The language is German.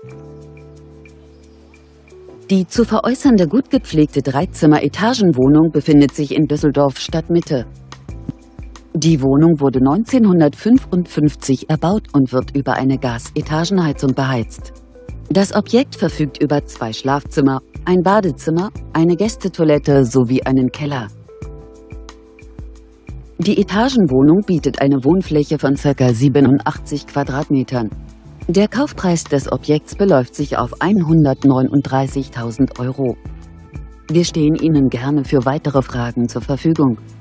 Die zu veräußernde gut gepflegte Dreizimmer-Etagenwohnung befindet sich in Düsseldorf Stadtmitte. Die Wohnung wurde 1955 erbaut und wird über eine Gas-Etagenheizung beheizt. Das Objekt verfügt über 2 Schlafzimmer, ein Badezimmer, eine Gästetoilette sowie einen Keller. Die Etagenwohnung bietet eine Wohnfläche von ca. 87 Quadratmetern. Der Kaufpreis des Objekts beläuft sich auf 139.000 €. Wir stehen Ihnen gerne für weitere Fragen zur Verfügung.